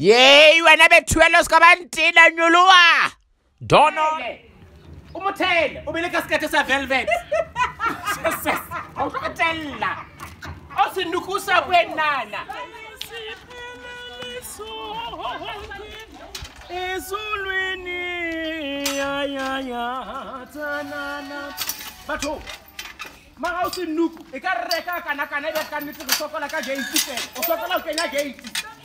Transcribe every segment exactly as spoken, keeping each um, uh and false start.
Yey, wena Bethuelo ska ba ntina nyoloa. Dono. Umuthele, ubile ka skete sa velvet. Jesus. Awutotella. Osinukusa bwenana. Ezulwini ya ya ya tanana. Batho. Ma osinuku, e ka reka kana kana e ka nnetse go sokola ka gate tse. O sokola o kenya gate.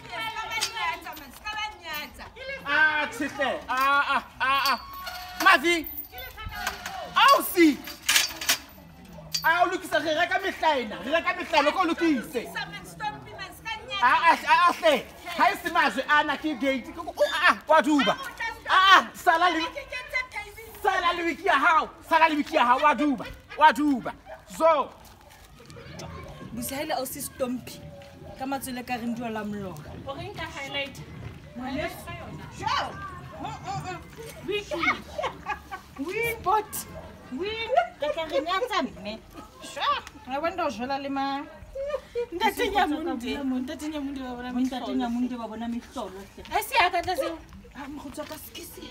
Ah, tshile. Ah ah ah ah. Mazi. Au si. Ah, o lokisa re reka mehlaena, re reka mehlaena ko lokise. Ah ah ah hle. Ha ise mazwe ana ke gate. Ah, wa duba. Ah, sala le Sala le wiki ya hao. Sala le wiki ya hao wa duba. Wa duba. So. Busahile o si Stompie. Kama tswele ka re ndwa la mlo. O re nka highlight. Mane Show. Wiki. We bot. We ka re nyatsa mme. Sure. I wonder o jola le ma. Ntatenya mundi. Ntatenya mundi ba bona mihlolo. Ntatenya mundi ba bona mihlolo. A se aka tla se. Ah mo gotsa ka skisi.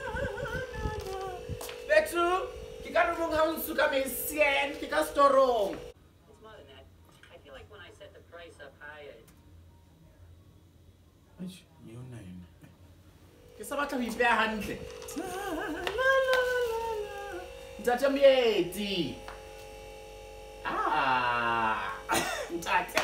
Bethu, ke ka re mong ha o nsuka mesien, ke ka storong. It's more than that. I feel like when I set the price up high, it... Eish, yona yena. Ke sa batla ho ipeha hantle. Ntate Moeti. Ah, ntate.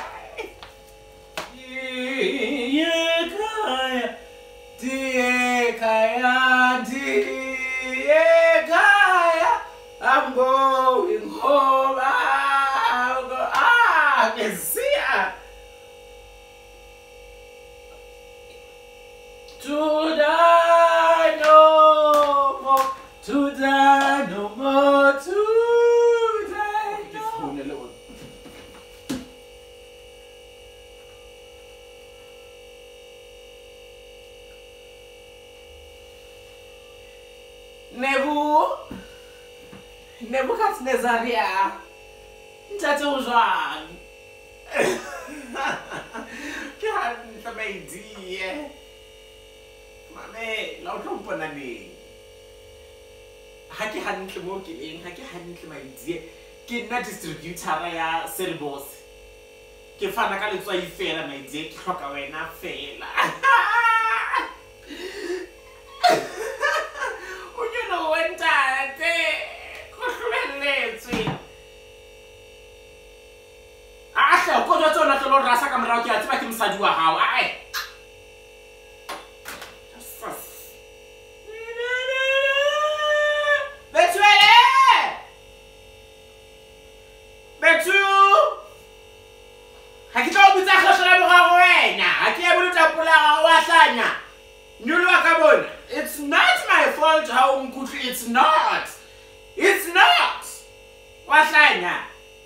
Ye kaya, die kaya, die kaya. I'm going home. I'm go ah, I see ya. To die no more, to die no more, to die no more. Nebu, Nebu Nezaria, Ntate o jwang? Ke hantle maidie. Mame, la o tlo mpona neng? Ha ke hantle mo ke eng, ha ke hantle maidie. Ke nna distributor ya Selbos. Ke fana ka letswai fela maidie, ke hloka wena fela. O nyolo wa ntate. Go hlweletswe. Ah, hle go tswa tsona tlo rasa ka morao ke a tseba ke mosadi wa hao. Ai. It's not my fault how unkuthu. It's not. It's not. Wahlanya.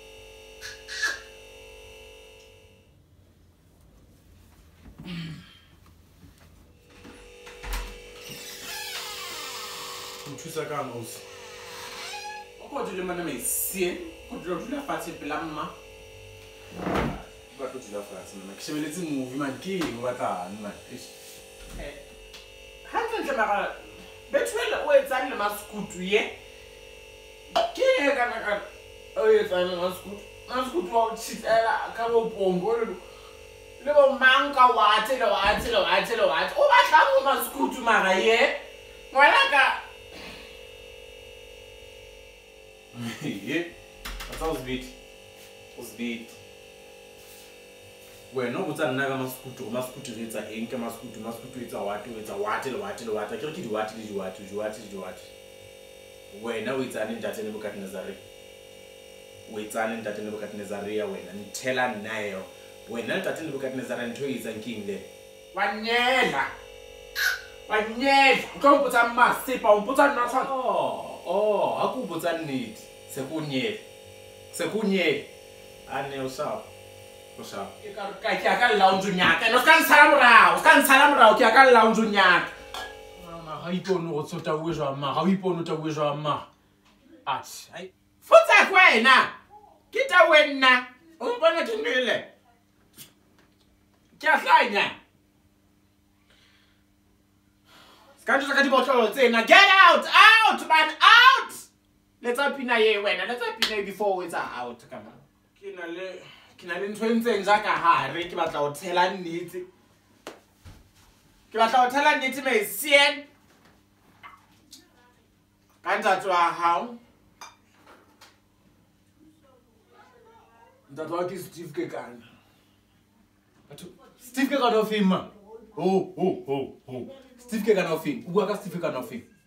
Nthusa ka mosi. O go dile mana mesie, go dilo dula fatshe pela mma. Ba go dula fatshe mama. Ke shebeletse movie man ke eng ba tlang man. Eh. Hantle mara Bethuelo o etsang le maskutu ye. Ke kana kana o etsang le maskutu. Maskutu wa tshitela ka bo pombo le le bo manka wa tsela wa tsela wa tsela wa. O batla go maskutu mara ye. Ngwana ka ye. What's us beat? Us beat. Wena o tsa nna ka maskutu, maskutu re etsa eng ke maskutu, maskutu etsa wati, o etsa wati le wati le wati, ke re ke di wati le di wati, di wati le di wati. Wena o etsa neng Ntate Nebukadnezar? O etsa neng Ntate Nebukadnezar ya wena? Nthela nna yo. Wena Ntate Nebukadnezar ntho e etsang ke eng le? Wa nyela. Wa nyela. O ka mpotsa mmasepa, o mpotsa nna tshwana. Oh, oh, ha ku botsa nnete. Se go nyela. Se go nyela. Ane o sa. Osa. E ka ka ke ka lounge nyaka. No ska ntshala morao, ska ntshala morao ke ka lounge nyaka. Mama ha ipono go tsota o jwa mma, ha o ipono ta o jwa mma. Ats, ai. Futsa kwena. Ke ta wena. O mpona ke nile. Ke a hlanya. Can't you get about saying, get out, out, man, out! Let's up in a when let's up in a before it's out. Come on. Kinale, Kinale twenty and Zaka Harry, but I'll tell her neat. But I'll tell her neat me, sien. Can't I to a hound? That work is Steve Kagan. Steve Kagan of him. Oh, oh, oh, oh. Steve Kagan of him. Who are Steve Kagan of him?